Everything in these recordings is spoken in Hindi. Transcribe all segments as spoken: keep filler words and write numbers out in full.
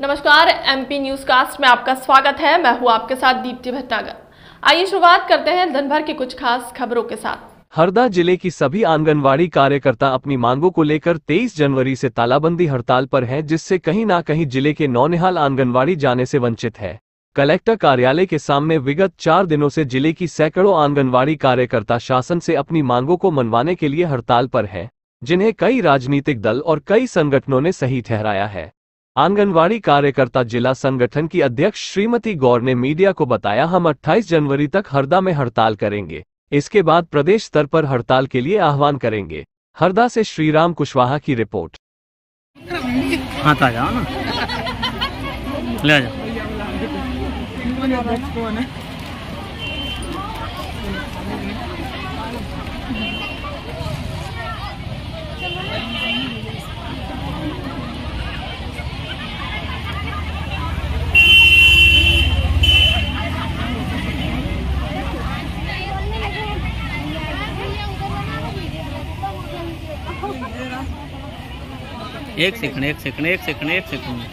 नमस्कार, एमपी न्यूज कास्ट में आपका स्वागत है। मैं हूं आपके साथ दीप्ति भटनागर। आइए शुरुआत करते हैं दिन भर की कुछ खास खबरों के साथ। हरदा जिले की सभी आंगनवाड़ी कार्यकर्ता अपनी मांगों को लेकर तेईस जनवरी से तालाबंदी हड़ताल पर हैं, जिससे कहीं ना कहीं जिले के नौनिहाल आंगनवाड़ी जाने से वंचित है। कलेक्टर कार्यालय के सामने विगत चार दिनों से जिले की सैकड़ों आंगनवाड़ी कार्यकर्ता शासन से अपनी मांगों को मनवाने के लिए हड़ताल पर हैं, जिन्हें कई राजनीतिक दल और कई संगठनों ने सही ठहराया है। आंगनवाड़ी कार्यकर्ता जिला संगठन की अध्यक्ष श्रीमती गौर ने मीडिया को बताया, हम अट्ठाईस जनवरी तक हरदा में हड़ताल करेंगे, इसके बाद प्रदेश स्तर पर हड़ताल के लिए आह्वान करेंगे। हरदा से श्रीराम कुशवाहा की रिपोर्ट। हाँ तो आ जाओ ना, ले आ जाओ। एक सेकंड एक सेकंड एक सेकंड एक सेकंड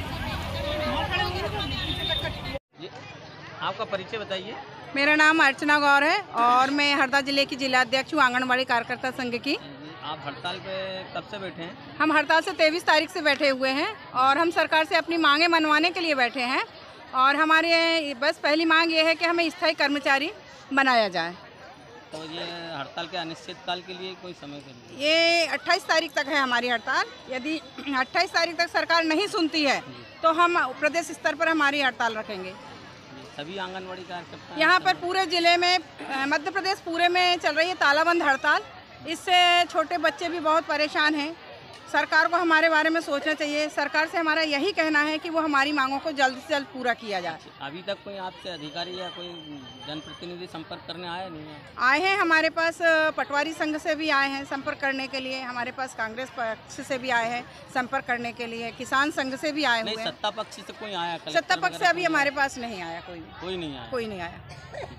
आपका परिचय बताइए। मेरा नाम अर्चना गौर है और मैं हरदा जिले की जिला अध्यक्ष हूँ आंगनबाड़ी कार्यकर्ता संघ की। आप हड़ताल पे कब से बैठे हैं? हम हड़ताल से तेईस तारीख से बैठे हुए हैं और हम सरकार से अपनी मांगे मनवाने के लिए बैठे हैं। और हमारे बस पहली मांग ये है कि हमें स्थायी कर्मचारी बनाया जाए। तो ये हड़ताल के अनिश्चित काल के लिए कोई समय के लिए? ये अट्ठाईस तारीख तक है हमारी हड़ताल। यदि अट्ठाईस तारीख तक सरकार नहीं सुनती है तो हम प्रदेश स्तर पर हमारी हड़ताल रखेंगे। सभी आंगनवाड़ी कार्यकर्ता यहाँ पर पूरे जिले में, मध्य प्रदेश पूरे में चल रही है तालाबंद हड़ताल। इससे छोटे बच्चे भी बहुत परेशान हैं। सरकार को हमारे बारे में सोचना चाहिए। सरकार से हमारा यही कहना है कि वो हमारी मांगों को जल्द से जल्द पूरा किया जाए। अभी तक कोई आपसे अधिकारी या कोई जनप्रतिनिधि संपर्क करने आया नहीं है? आए हैं, हमारे पास पटवारी संघ से भी आए हैं संपर्क करने के लिए, हमारे पास कांग्रेस पक्ष से भी आए हैं संपर्क करने के लिए, किसान संघ से भी आए हुए हैं। सत्ता पक्ष से कोई आया? सत्ता पक्ष से अभी हमारे पास नहीं आया, कोई कोई नहीं आया कोई नहीं आया।